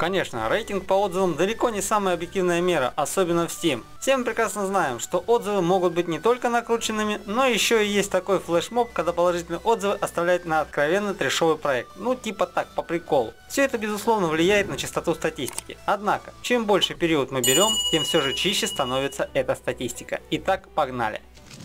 Конечно, рейтинг по отзывам далеко не самая объективная мера, особенно в Steam. Все мы прекрасно знаем, что отзывы могут быть не только накрученными, но еще и есть такой флешмоб, когда положительные отзывы оставляют на откровенно трешовый проект. Ну типа так, по приколу. Все это безусловно влияет на частоту статистики. Однако, чем больше период мы берем, тем все же чище становится эта статистика. Итак, погнали.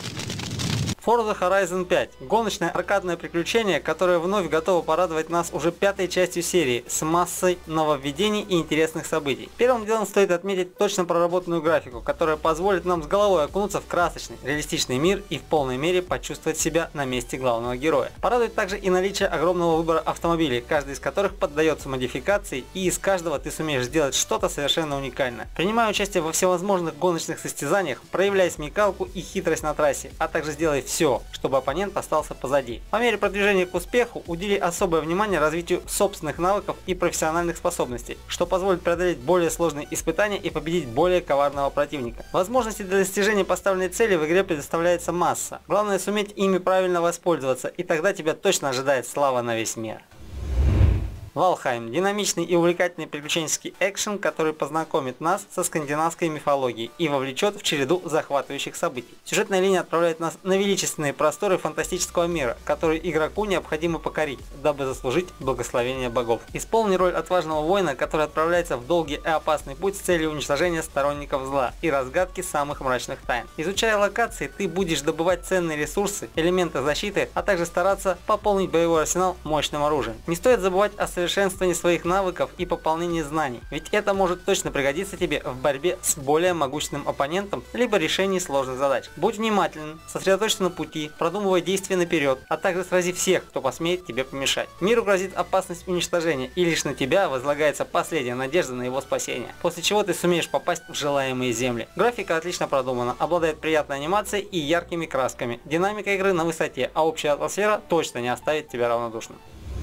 Forza Horizon 5. Гоночное аркадное приключение, которое вновь готово порадовать нас уже пятой частью серии, с массой нововведений и интересных событий. Первым делом стоит отметить точно проработанную графику, которая позволит нам с головой окунуться в красочный, реалистичный мир и в полной мере почувствовать себя на месте главного героя. Порадует также и наличие огромного выбора автомобилей, каждый из которых поддается модификации, и из каждого ты сумеешь сделать что-то совершенно уникальное. Принимая участие во всевозможных гоночных состязаниях, проявляй смекалку и хитрость на трассе, а также сделай все, чтобы оппонент остался позади. По мере продвижения к успеху удели особое внимание развитию собственных навыков и профессиональных способностей, что позволит преодолеть более сложные испытания и победить более коварного противника. Возможностей для достижения поставленной цели в игре предоставляется масса. Главное суметь ими правильно воспользоваться, и тогда тебя точно ожидает слава на весь мир. Valheim – динамичный и увлекательный приключенческий экшен, который познакомит нас со скандинавской мифологией и вовлечет в череду захватывающих событий. Сюжетная линия отправляет нас на величественные просторы фантастического мира, который игроку необходимо покорить, дабы заслужить благословение богов. Исполни роль отважного воина, который отправляется в долгий и опасный путь с целью уничтожения сторонников зла и разгадки самых мрачных тайн. Изучая локации, ты будешь добывать ценные ресурсы, элементы защиты, а также стараться пополнить боевой арсенал мощным оружием. Не стоит забывать о совершенствовании своих навыков и пополнении знаний, ведь это может точно пригодиться тебе в борьбе с более могущественным оппонентом, либо решении сложных задач. Будь внимателен, сосредоточься на пути, продумывай действия наперед, а также срази всех, кто посмеет тебе помешать. Миру грозит опасность уничтожения, и лишь на тебя возлагается последняя надежда на его спасение, после чего ты сумеешь попасть в желаемые земли. Графика отлично продумана, обладает приятной анимацией и яркими красками, динамика игры на высоте, а общая атмосфера точно не оставит тебя равнодушным.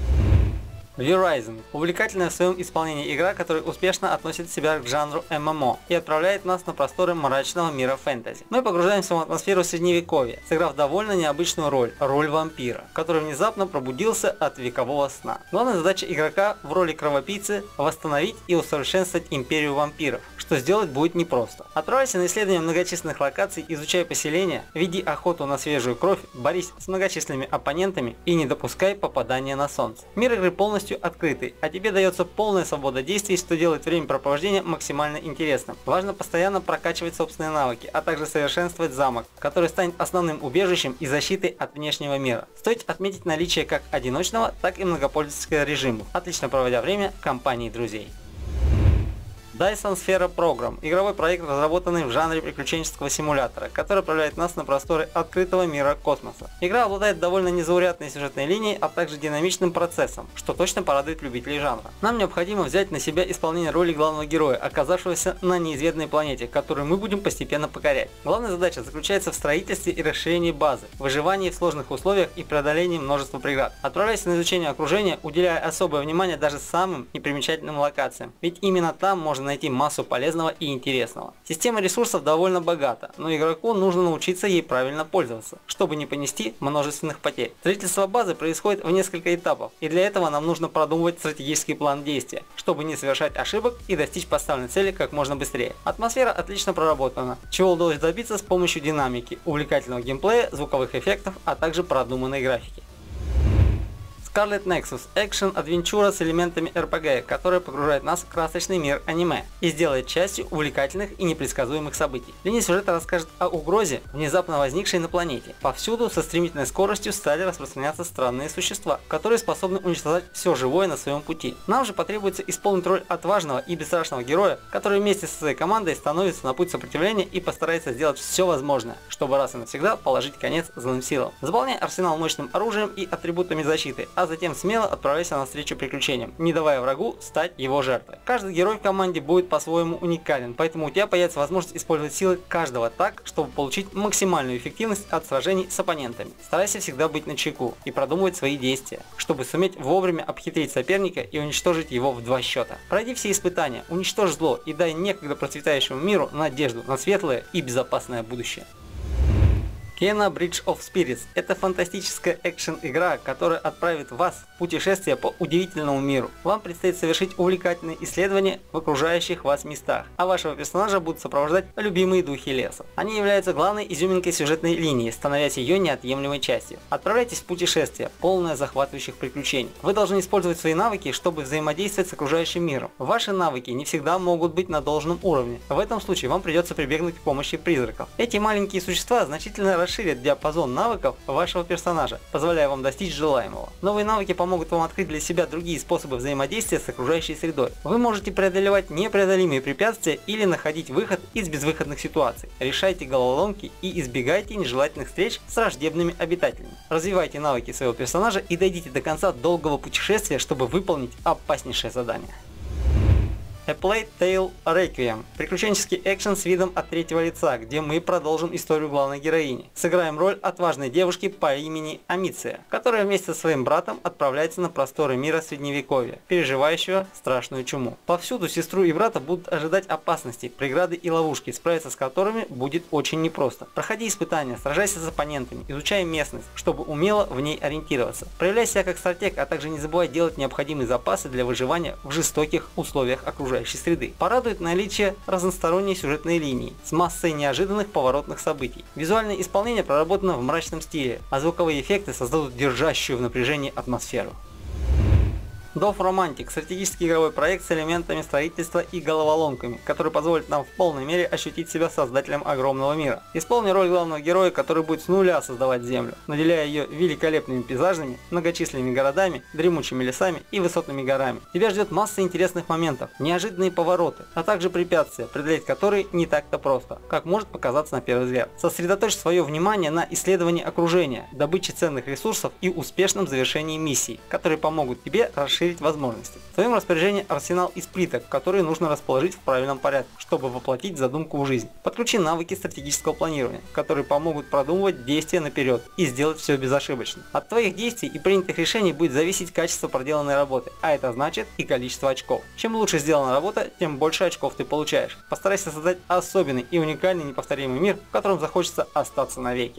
V-Rising – увлекательная в своем исполнении игра, которая успешно относит себя к жанру ММО и отправляет нас на просторы мрачного мира фэнтези. Мы погружаемся в атмосферу средневековья, сыграв довольно необычную роль вампира, который внезапно пробудился от векового сна. Главная задача игрока в роли кровопийцы – восстановить и усовершенствовать империю вампиров, что сделать будет непросто. Отправляйся на исследование многочисленных локаций, изучай поселения, веди охоту на свежую кровь, борись с многочисленными оппонентами и не допускай попадания на солнце. Мир игры полностью открытый, а тебе дается полная свобода действий, что делает времяпрепровождение максимально интересным. Важно постоянно прокачивать собственные навыки, а также совершенствовать замок, который станет основным убежищем и защитой от внешнего мира. Стоит отметить наличие как одиночного, так и многопользовательского режимов, отлично проводя время в компании друзей. Dyson Sphere Program – игровой проект, разработанный в жанре приключенческого симулятора, который отправляет нас на просторы открытого мира космоса. Игра обладает довольно незаурядной сюжетной линией, а также динамичным процессом, что точно порадует любителей жанра. Нам необходимо взять на себя исполнение роли главного героя, оказавшегося на неизведанной планете, которую мы будем постепенно покорять. Главная задача заключается в строительстве и расширении базы, выживании в сложных условиях и преодолении множества преград. Отправляясь на изучение окружения, уделяя особое внимание даже самым непримечательным локациям, ведь именно там можно найти массу полезного и интересного. Система ресурсов довольно богата, но игроку нужно научиться ей правильно пользоваться, чтобы не понести множественных потерь. Строительство базы происходит в несколько этапов, и для этого нам нужно продумывать стратегический план действия, чтобы не совершать ошибок и достичь поставленной цели как можно быстрее. Атмосфера отлично проработана, чего удалось добиться с помощью динамики, увлекательного геймплея, звуковых эффектов, а также продуманной графики. Scarlet Nexus – экшен-адвенчура с элементами RPG, которая погружает нас в красочный мир аниме и сделает частью увлекательных и непредсказуемых событий. Линия сюжета расскажет о угрозе, внезапно возникшей на планете. Повсюду со стремительной скоростью стали распространяться странные существа, которые способны уничтожать все живое на своем пути. Нам же потребуется исполнить роль отважного и бесстрашного героя, который вместе со своей командой становится на путь сопротивления и постарается сделать все возможное, чтобы раз и навсегда положить конец злым силам. Заполняй арсенал мощным оружием и атрибутами защиты, а затем смело отправляйся навстречу приключениям, не давая врагу стать его жертвой. Каждый герой в команде будет по-своему уникален, поэтому у тебя появится возможность использовать силы каждого так, чтобы получить максимальную эффективность от сражений с оппонентами. Старайся всегда быть начеку и продумывать свои действия, чтобы суметь вовремя обхитрить соперника и уничтожить его в 2 счета. Пройди все испытания, уничтожь зло и дай некогда процветающему миру надежду на светлое и безопасное будущее. Kena Bridge of Spirits – это фантастическая экшен-игра, которая отправит вас в путешествие по удивительному миру. Вам предстоит совершить увлекательные исследования в окружающих вас местах, а вашего персонажа будут сопровождать любимые духи леса. Они являются главной изюминкой сюжетной линии, становясь ее неотъемлемой частью. Отправляйтесь в путешествие, полное захватывающих приключений. Вы должны использовать свои навыки, чтобы взаимодействовать с окружающим миром. Ваши навыки не всегда могут быть на должном уровне. В этом случае вам придется прибегнуть к помощи призраков. Эти маленькие существа значительно расширят диапазон навыков вашего персонажа, позволяя вам достичь желаемого. Новые навыки помогут вам открыть для себя другие способы взаимодействия с окружающей средой. Вы можете преодолевать непреодолимые препятствия или находить выход из безвыходных ситуаций. Решайте головоломки и избегайте нежелательных встреч с враждебными обитателями. Развивайте навыки своего персонажа и дойдите до конца долгого путешествия, чтобы выполнить опаснейшее задание. A Plague Tale Requiem – приключенческий экшен с видом от третьего лица, где мы продолжим историю главной героини. Сыграем роль отважной девушки по имени Амиция, которая вместе со своим братом отправляется на просторы мира Средневековья, переживающего страшную чуму. Повсюду сестру и брата будут ожидать опасности, преграды и ловушки, справиться с которыми будет очень непросто. Проходи испытания, сражайся с оппонентами, изучай местность, чтобы умело в ней ориентироваться. Проявляй себя как стратег, а также не забывай делать необходимые запасы для выживания в жестоких условиях окружающей среды. Порадует наличие разносторонней сюжетной линии с массой неожиданных поворотных событий. Визуальное исполнение проработано в мрачном стиле, а звуковые эффекты создадут держащую в напряжении атмосферу. Dove Romantic – стратегический игровой проект с элементами строительства и головоломками, который позволит нам в полной мере ощутить себя создателем огромного мира. Исполни роль главного героя, который будет с нуля создавать Землю, наделяя ее великолепными пейзажами, многочисленными городами, дремучими лесами и высотными горами. Тебя ждет масса интересных моментов, неожиданные повороты, а также препятствия, преодолеть которые не так-то просто, как может показаться на первый взгляд. Сосредоточь свое внимание на исследовании окружения, добыче ценных ресурсов и успешном завершении миссий, которые помогут тебе расширить возможности. В твоем распоряжении арсенал из плиток, которые нужно расположить в правильном порядке, чтобы воплотить задумку в жизнь. Подключи навыки стратегического планирования, которые помогут продумывать действия наперед и сделать все безошибочно. От твоих действий и принятых решений будет зависеть качество проделанной работы, а это значит и количество очков. Чем лучше сделана работа, тем больше очков ты получаешь. Постарайся создать особенный и уникальный неповторимый мир, в котором захочется остаться навеки.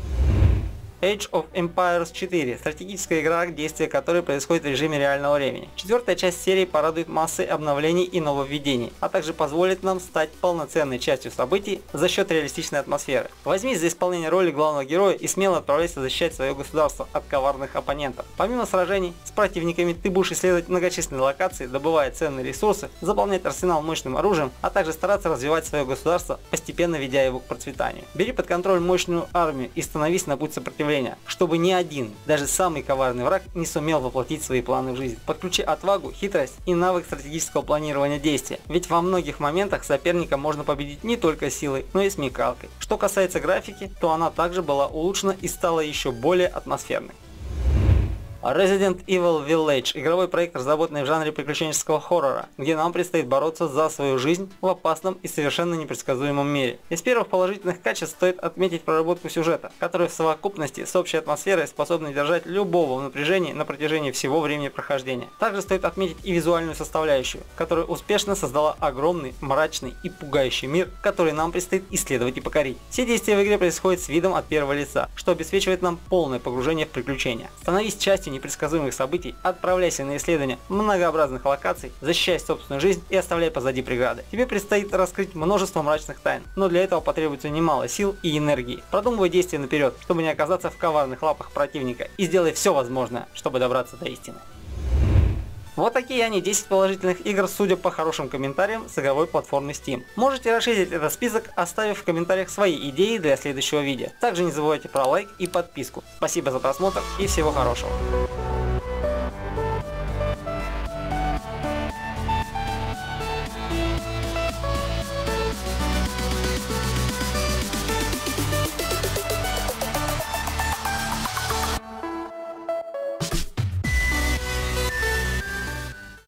Age of Empires 4 – стратегическая игра, действие которой происходит в режиме реального времени. Четвертая часть серии порадует массой обновлений и нововведений, а также позволит нам стать полноценной частью событий за счет реалистичной атмосферы. Возьмись за исполнение роли главного героя и смело отправляйся защищать свое государство от коварных оппонентов. Помимо сражений с противниками, ты будешь исследовать многочисленные локации, добывая ценные ресурсы, заполнять арсенал мощным оружием, а также стараться развивать свое государство, постепенно ведя его к процветанию. Бери под контроль мощную армию и становись на путь сопротивления, чтобы ни один, даже самый коварный враг не сумел воплотить свои планы в жизнь. Подключи отвагу, хитрость и навык стратегического планирования действия, ведь во многих моментах соперника можно победить не только силой, но и смекалкой. Что касается графики, то она также была улучшена и стала еще более атмосферной. Resident Evil Village – игровой проект, разработанный в жанре приключенческого хоррора, где нам предстоит бороться за свою жизнь в опасном и совершенно непредсказуемом мире. Из первых положительных качеств стоит отметить проработку сюжета, который в совокупности с общей атмосферой способен держать любого в напряжении на протяжении всего времени прохождения. Также стоит отметить и визуальную составляющую, которая успешно создала огромный, мрачный и пугающий мир, который нам предстоит исследовать и покорить. Все действия в игре происходят с видом от первого лица, что обеспечивает нам полное погружение в приключения. Становись частью непредсказуемых событий, отправляйся на исследование многообразных локаций, защищай собственную жизнь и оставляй позади преграды. Тебе предстоит раскрыть множество мрачных тайн, но для этого потребуется немало сил и энергии. Продумывай действия наперед, чтобы не оказаться в коварных лапах противника, и сделай все возможное, чтобы добраться до истины. Вот такие они 10 положительных игр, судя по хорошим комментариям с игровой платформы Steam. Можете расширить этот список, оставив в комментариях свои идеи для следующего видео. Также не забывайте про лайк и подписку. Спасибо за просмотр и всего хорошего.